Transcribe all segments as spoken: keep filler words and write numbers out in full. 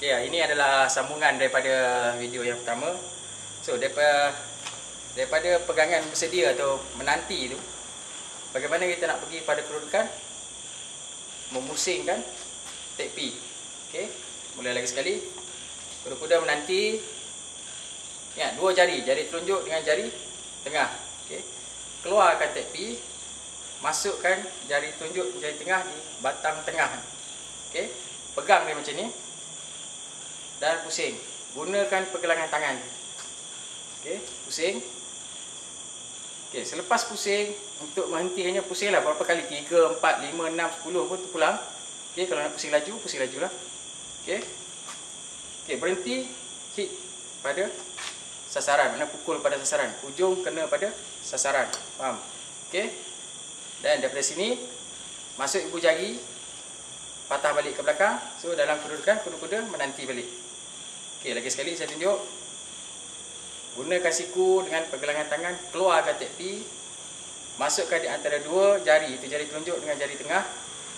Ya, ini adalah sambungan daripada video yang pertama. So, daripada daripada pegangan bersedia atau menanti itu, bagaimana kita nak pergi pada kedudukan memusingkan tek P. Okey, mula lagi sekali. Kuda-kuda menanti. Ya, dua jari, jari telunjuk dengan jari tengah. Okey. Keluarkan tek P, masukkan jari telunjuk, jari tengah di batang tengah. Okey. Pegang dia macam ni. Dan pusing. Gunakan pergelangan tangan. Okey, pusing. Okey, selepas pusing, untuk menghentikannya pusinglah berapa kali? tiga, empat, lima, enam, sepuluh pun terpulang. Okey, kalau nak pusing laju, pusing lajulah. Okey. Okey, berhenti hit pada sasaran. Mana pukul pada sasaran. Ujung kena pada sasaran. Faham? Okey. Dan daripada sini masuk ibu jari, patah balik ke belakang. So dalam kedudukan kuda-kuda menanti balik. Okey, lagi sekali saya tunjuk. Gunakan siku dengan pergelangan tangan, keluarkan tek P, masukkan di antara dua jari, itu jari telunjuk dengan jari tengah.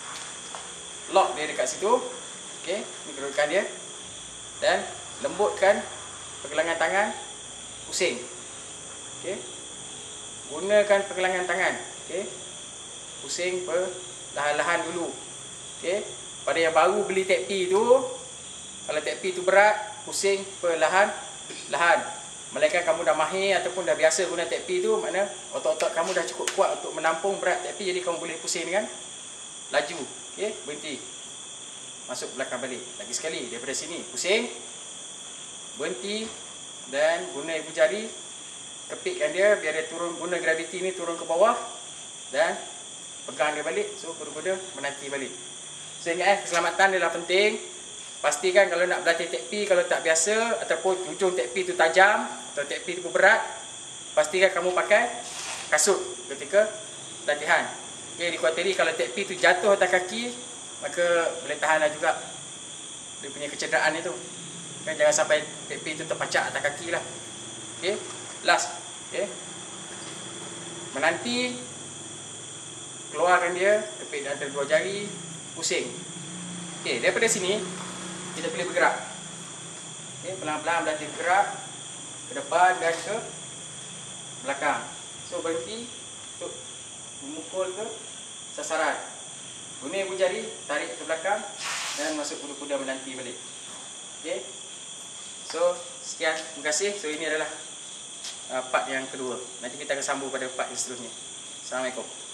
Lock dia dekat situ. Okey, ini kedudukan dia. Dan lembutkan pergelangan tangan, pusing. Okey. Gunakan pergelangan tangan. Okey. Pusing perlahan-lahan dulu. Okey. Pada yang baru beli tek P tu, kalau tek P tu berat, pusing perlahan-lahan. Melainkan kamu dah mahir ataupun dah biasa guna tek P tu, makna otot-otot kamu dah cukup kuat untuk menampung berat tek P, jadi kamu boleh pusing dengan laju. Okey, berhenti. Masuk belakang balik. Lagi sekali daripada sini, pusing. Berhenti dan guna ibu jari, kepitkan dia biar dia turun, guna graviti ni turun ke bawah dan pegang dia balik. So kuda-kuda menanti balik. So ingat eh, keselamatan adalah penting. Pastikan kalau nak berlatih tek P, kalau tak biasa ataupun ujung tek P tu tajam atau tek P tu berat, pastikan kamu pakai kasut ketika latihan. Okey, dikuatiri kalau tek P tu jatuh atas kaki, maka boleh tahanlah juga dia punya kecederaan itu. Kan jangan sampai tek P tu terpacak atas kaki lah. Okey, last. Okey. Menanti, keluarkan dia, kepit di antara dua jari, pusing. Okey, daripada sini kita boleh bergerak. Okey, pelan-pelan berlatih bergerak ke depan dan ke belakang. So berhenti untuk memukul ke sasaran. Guna ibu jari, tarik ke belakang dan masuk kuda-kuda menanti balik. Okey. So sekian, terima kasih. So ini adalah uh, part yang kedua. Nanti kita akan sambung pada part yang seterusnya. Assalamualaikum.